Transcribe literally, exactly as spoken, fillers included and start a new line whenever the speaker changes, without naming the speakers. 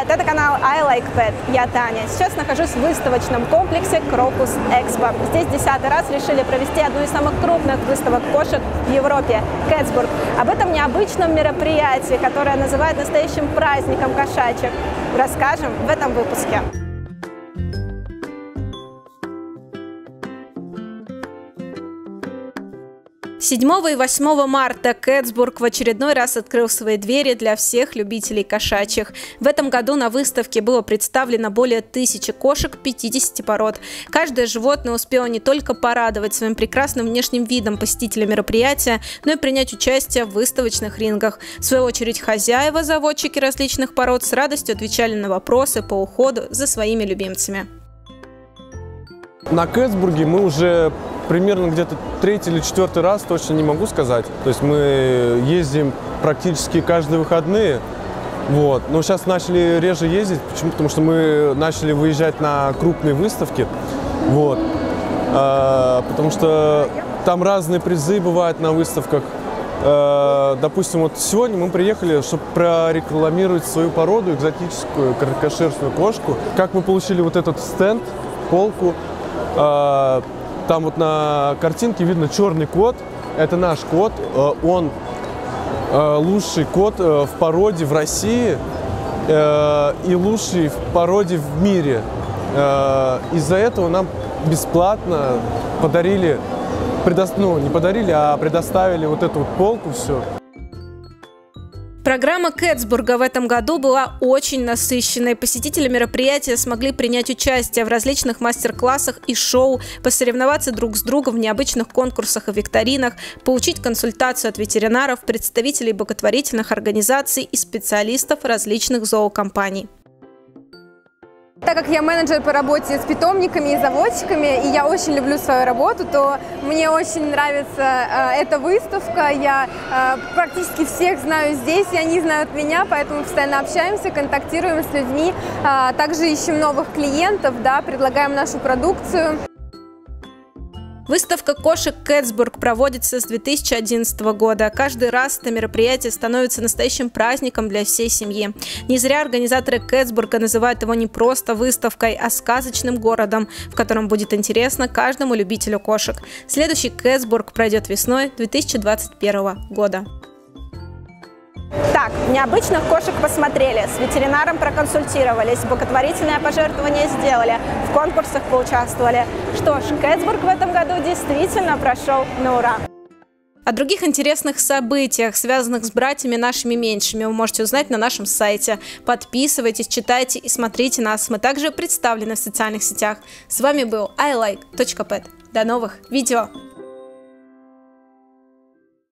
Привет, это канал I Like Pet. Я Таня. Сейчас нахожусь в выставочном комплексе Крокус Экспо. Здесь десятый раз решили провести одну из самых крупных выставок кошек в Европе – Кэтсбург. Об этом необычном мероприятии, которое называют настоящим праздником кошачьих, расскажем в этом выпуске. седьмого и восьмого марта Кэтсбург в очередной раз открыл свои двери для всех любителей кошачьих. В этом году на выставке было представлено более тысячи кошек пятидесяти пород. Каждое животное успело не только порадовать своим прекрасным внешним видом посетителя мероприятия, но и принять участие в выставочных рингах. В свою очередь, хозяева, заводчики различных пород с радостью отвечали на вопросы по уходу за своими любимцами.
На Кэтсбурге мы уже примерно где-то третий или четвертый раз, точно не могу сказать. То есть мы ездим практически каждые выходные. Вот. Но сейчас начали реже ездить. Почему? Потому что мы начали выезжать на крупные выставки. Вот. А, потому что там разные призы бывают на выставках. А, допустим, вот сегодня мы приехали, чтобы прорекламировать свою породу, экзотическую короткошерстную кошку. Как мы получили вот этот стенд, полку. А, там вот на картинке видно черный кот. Это наш кот. Он лучший кот в породе в России и лучший в породе в мире. Из-за этого нам бесплатно подарили, предо... ну не подарили, а предоставили вот эту вот полку, все.
Программа Кэтсбурга в этом году была очень насыщенной. Посетители мероприятия смогли принять участие в различных мастер-классах и шоу, посоревноваться друг с другом в необычных конкурсах и викторинах, получить консультацию от ветеринаров, представителей благотворительных организаций и специалистов различных зоокомпаний.
Так как я менеджер по работе с питомниками и заводчиками, и я очень люблю свою работу, то мне очень нравится э, эта выставка. Я э, практически всех знаю здесь, и они знают меня, поэтому постоянно общаемся, контактируем с людьми. Э, также ищем новых клиентов, да, предлагаем нашу продукцию.
Выставка кошек Кэтсбург проводится с две тысячи одиннадцатого года. Каждый раз это мероприятие становится настоящим праздником для всей семьи. Не зря организаторы Кэтсбурга называют его не просто выставкой, а сказочным городом, в котором будет интересно каждому любителю кошек. Следующий Кэтсбург пройдет весной две тысячи двадцать первого года. Так, необычных кошек посмотрели, с ветеринаром проконсультировались, благотворительное пожертвование сделали, в конкурсах поучаствовали. Что ж, Кэтсбург в этом году действительно прошел на ура. О других интересных событиях, связанных с братьями нашими меньшими, вы можете узнать на нашем сайте. Подписывайтесь, читайте и смотрите нас. Мы также представлены в социальных сетях. С вами был I Like точка Pet. До новых видео!